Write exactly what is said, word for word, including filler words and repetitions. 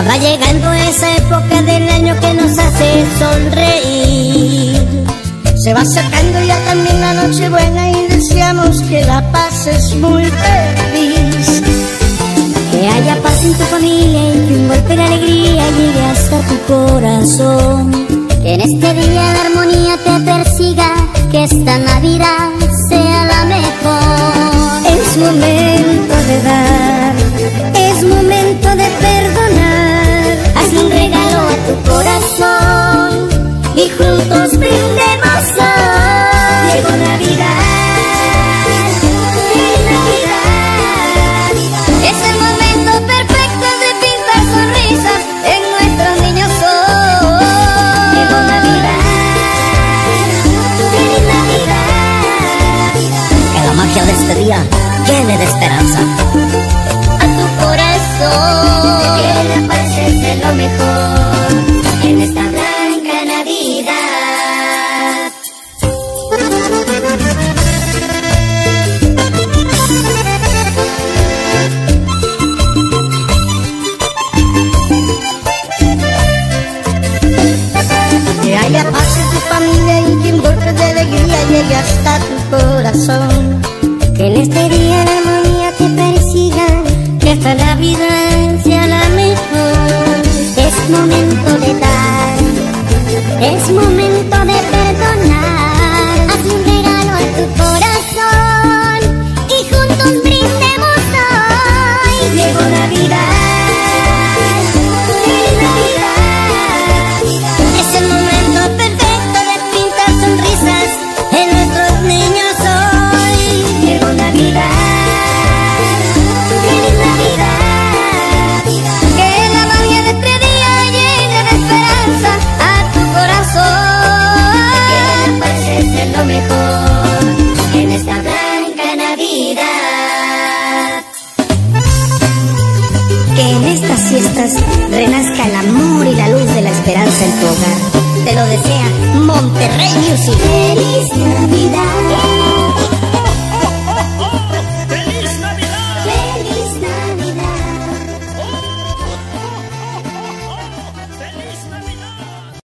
va llegando esa época del año que nos hace sonreír. Se va acercando ya también la noche buena y deseamos que la pases muy feliz. Que haya paz en tu familia y que un golpe de alegría llegue hasta tu corazón. Que en este día la armonía te persiga, que esta Navidad sea la mejor. Es momento de dar, es momento de perdonar. Hazle un regalo a tu corazón y juntos brindemos hoy. Llegó Navidad, ¡Feliz Navidad! Es el momento perfecto de pintar sonrisas en nuestros niños hoy. llegó Navidad, ¡Feliz Navidad! que la magia de este día llene de esperanza A tu corazón, que la paz es de lo mejor en esta blanca Navidad. Que haya paz en tu familia y que un golpe de alegría llegue hasta tu corazón. que en este día la armonía te persiga, Que esta Navidad sea la mejor. es momento de dar, es momento de perdonar. Haz un regalo a tu corazón y juntos brindemos hoy. Llegó Navidad, ¡Feliz Navidad! es el momento perfecto de pintar sonrisas en nuestros niños hoy. Llegó Navidad, ¡Feliz Navidad! que la magia de este día llene de esperanza a tu corazón. Que la paz es de lo mejor en esta blanca Navidad. Que en estas fiestas renazca el amor y la luz de la esperanza en tu hogar. Te lo desea Monterrey Music. ¡Feliz Navidad!